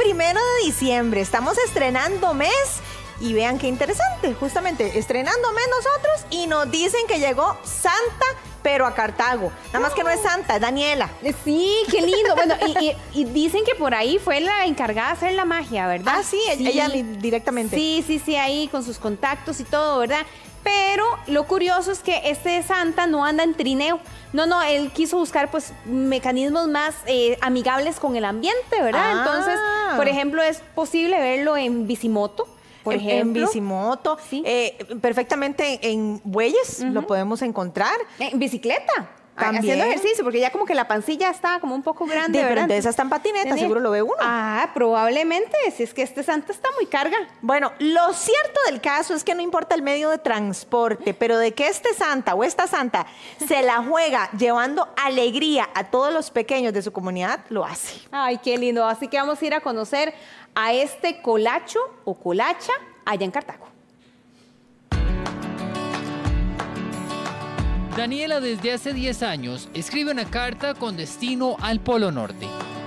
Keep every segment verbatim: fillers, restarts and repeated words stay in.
primero de diciembre, estamos estrenando mes y vean qué interesante, justamente estrenando mes nosotros y nos dicen que llegó Santa, pero a Cartago. Nada más que no es Santa, es Daniela. Sí, qué lindo. Bueno, y, y, y dicen que por ahí fue la encargada de hacer la magia, ¿verdad? Ah, sí, sí. Ella directamente. Sí, sí, sí, ahí con sus contactos y todo, ¿verdad? Pero lo curioso es que este Santa no anda en trineo. No, no, él quiso buscar pues mecanismos más eh, amigables con el ambiente, ¿verdad? Ah. Entonces, por ejemplo, es posible verlo en bicimoto. Por en, ejemplo. en bicimoto, sí. eh, perfectamente en bueyes, uh-huh. lo podemos encontrar. En bicicleta. También. Haciendo ejercicio, porque ya como que la pancilla está como un poco grande, de, ¿verdad? Pero de esas están patinetas, seguro lo ve uno. Ah, probablemente, si es que este Santa está muy carga. Bueno, lo cierto del caso es que no importa el medio de transporte, pero de que este Santa o esta Santa se la juega llevando alegría a todos los pequeños de su comunidad, lo hace. Ay, qué lindo. Así que vamos a ir a conocer a este colacho o colacha allá en Cartago. Daniela desde hace diez años escribe una carta con destino al Polo Norte.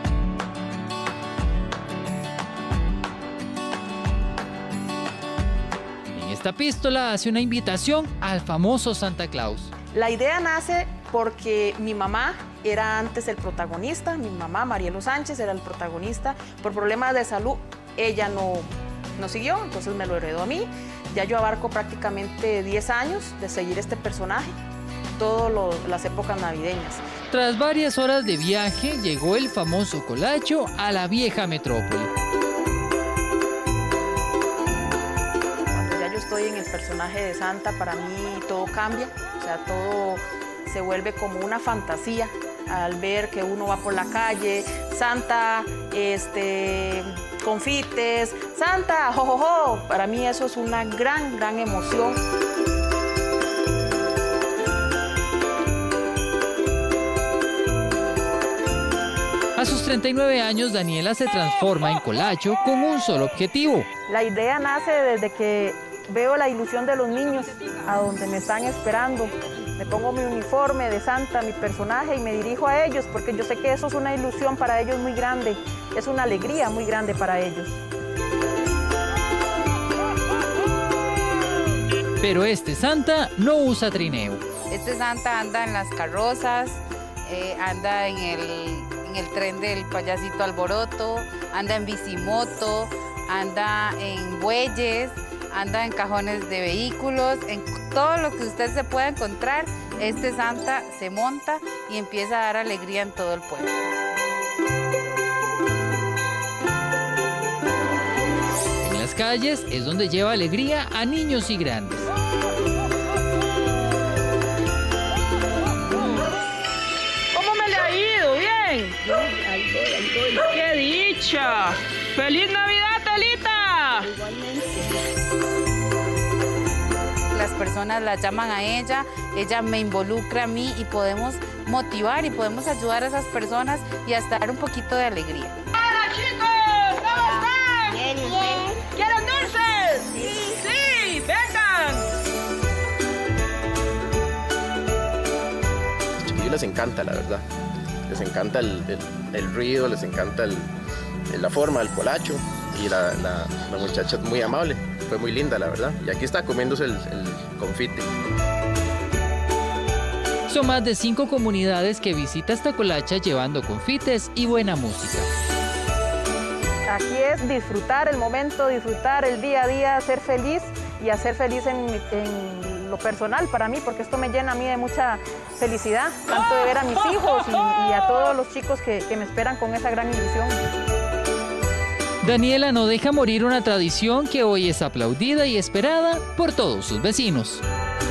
En esta epístola hace una invitación al famoso Santa Claus. La idea nace porque mi mamá era antes el protagonista, mi mamá Marielo Sánchez era el protagonista. Por problemas de salud ella no, no siguió, entonces me lo heredó a mí. Ya yo abarco prácticamente diez años de seguir este personaje. Todas las épocas navideñas. Tras varias horas de viaje, llegó el famoso colacho a la vieja metrópoli. Cuando ya yo estoy en el personaje de Santa, para mí todo cambia, o sea, todo se vuelve como una fantasía al ver que uno va por la calle, Santa, este, confites, Santa, jojojo, jo, jo. Para mí eso es una gran, gran emoción. A sus treinta y nueve años, Daniela se transforma en colacho con un solo objetivo. La idea nace desde que veo la ilusión de los niños a donde me están esperando. Me pongo mi uniforme de Santa, mi personaje, y me dirijo a ellos porque yo sé que eso es una ilusión para ellos muy grande. Es una alegría muy grande para ellos. Pero este Santa no usa trineo. Este Santa anda en las carrozas, eh, anda en el... en el tren del payasito Alboroto, anda en bicimoto, anda en bueyes, anda en cajones de vehículos, en todo lo que usted se pueda encontrar, este Santa se monta y empieza a dar alegría en todo el pueblo. En las calles es donde lleva alegría a niños y grandes. Ahí voy, ahí voy. ¡Qué dicha! ¡Feliz Navidad, Telita! Igualmente. Las personas la llaman a ella, ella me involucra a mí y podemos motivar y podemos ayudar a esas personas y hasta dar un poquito de alegría. ¡Hola, chicos! ¿Cómo están? Bien, bien. ¿Quieren dulces? Sí. ¡Sí! ¡Vengan! A los chiquillos les encanta, la verdad. Les encanta el, el, el ruido, les encanta el, la forma del colacho y la, la, la muchacha es muy amable, fue muy linda la verdad. Y aquí está comiéndose el, el confite. Son más de cinco comunidades que visita esta colacha llevando confites y buena música. Aquí es disfrutar el momento, disfrutar el día a día, ser feliz y hacer feliz en, en lo personal para mí, porque esto me llena a mí de mucha felicidad, tanto de ver a mis hijos y, y a todos los chicos que, que me esperan con esa gran ilusión. Daniela no deja morir una tradición que hoy es aplaudida y esperada por todos sus vecinos.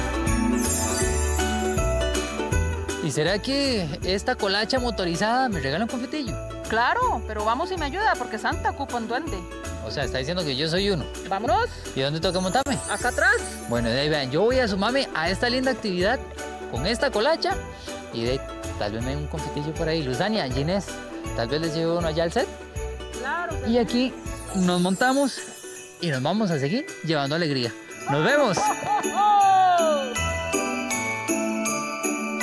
¿Y será que esta colacha motorizada me regala un confitillo? Claro, pero vamos y me ayuda porque Santa ocupa un duende. O sea, está diciendo que yo soy uno. Vámonos. ¿Y dónde toca montarme? Acá atrás. Bueno, de ahí vean, yo voy a sumarme a esta linda actividad con esta colacha y de tal vez me dé un confitillo por ahí. Luzania, Ginés, tal vez les lleve uno allá al set. Claro. Y aquí nos montamos y nos vamos a seguir llevando alegría. ¡Nos vemos!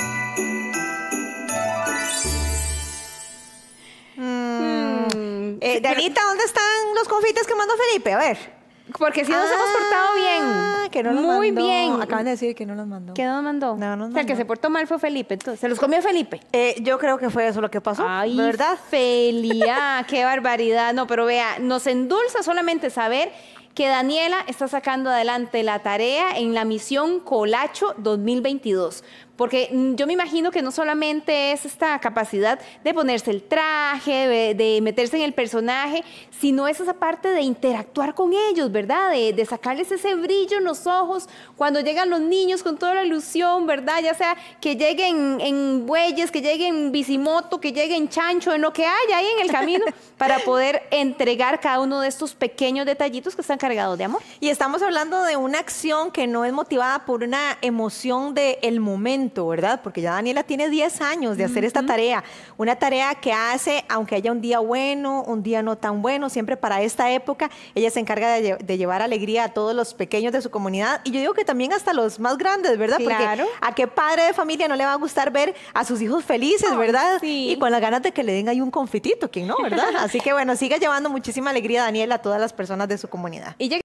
Mm, eh, Eh, Danita, ¿dónde están los confites que mandó Felipe? A ver. Porque si nos Ah, hemos portado bien. que no los Muy mandó. bien. Acaban de decir que no los mandó. ¿Qué nos mandó? No, nos O sea, el que mandó. se portó mal fue Felipe. Entonces, ¿se los comió Felipe? Eh, yo creo que fue eso lo que pasó, Ay, ¿verdad? Felia, qué barbaridad. No, pero vea, nos endulza solamente saber que Daniela está sacando adelante la tarea en la misión Colacho dos mil veintidós. Porque mm, yo me imagino que no solamente es esta capacidad de ponerse el traje, de, de meterse en el personaje, sino es esa parte de interactuar con ellos, ¿verdad? De, de sacarles ese brillo en los ojos cuando llegan los niños con toda la ilusión, ¿verdad? Ya sea que lleguen en bueyes, que lleguen en bicimoto, que lleguen en chancho, en lo que haya ahí en el camino, para poder entregar cada uno de estos pequeños detallitos que están cargados de amor. Y estamos hablando de una acción que no es motivada por una emoción del momento, ¿verdad? Porque ya Daniela tiene diez años de hacer esta tarea. Una tarea que hace, aunque haya un día bueno, un día no tan bueno, siempre para esta época, ella se encarga de, lle- de llevar alegría a todos los pequeños de su comunidad. Y yo digo que también hasta los más grandes, ¿verdad? Claro. Porque a qué padre de familia no le va a gustar ver a sus hijos felices, Ay, ¿verdad? sí. Y con las ganas de que le den ahí un confitito, ¿quién no, verdad? Así que bueno, siga llevando muchísima alegría, Daniela, a todas las personas de su comunidad. Y ya